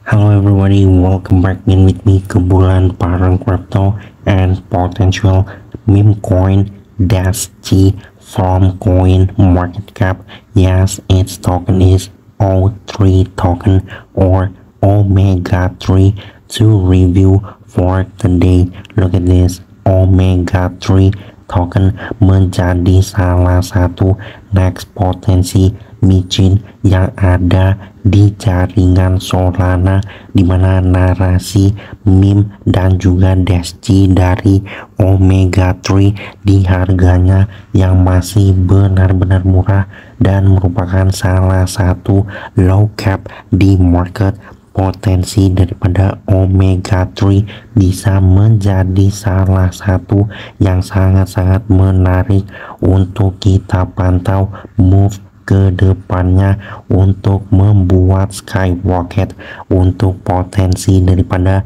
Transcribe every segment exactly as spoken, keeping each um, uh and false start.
Hello everybody, welcome back in with me ke bulan bareng crypto and potential meme coin dash G from coin market cap. Yes, its token is O three token or Omega three. To review for today, look at this. Omega three token menjadi salah satu next potensi micin yang ada di jaringan Solana, di mana narasi meme dan juga dash G dari Omega three di harganya yang masih benar-benar murah dan merupakan salah satu low cap di market. Potensi daripada Omega three bisa menjadi salah satu yang sangat-sangat menarik untuk kita pantau move ke depannya untuk membuat skyrocket. Untuk potensi daripada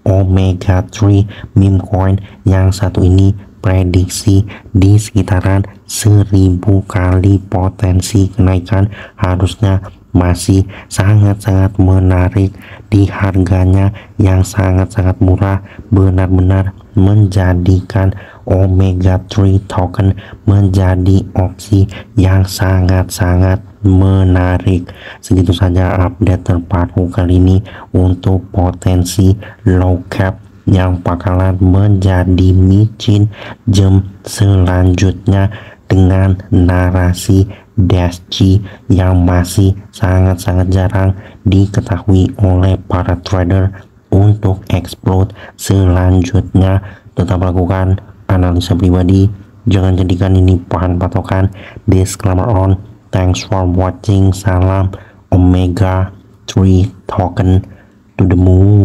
Omega three meme coin yang satu ini prediksi di sekitaran seribu kali potensi kenaikan, harusnya masih sangat-sangat menarik di harganya yang sangat-sangat murah, benar-benar menjadikan Omega three token menjadi opsi yang sangat-sangat menarik. Segitu saja update terbaru kali ini untuk potensi low cap yang bakalan menjadi micin jam selanjutnya dengan narasi dash G yang masih sangat-sangat jarang diketahui oleh para trader untuk explode selanjutnya. Tetap lakukan analisa pribadi, jangan jadikan ini bahan patokan. Disclaimer on. Thanks for watching. Salam Omega three token to the moon.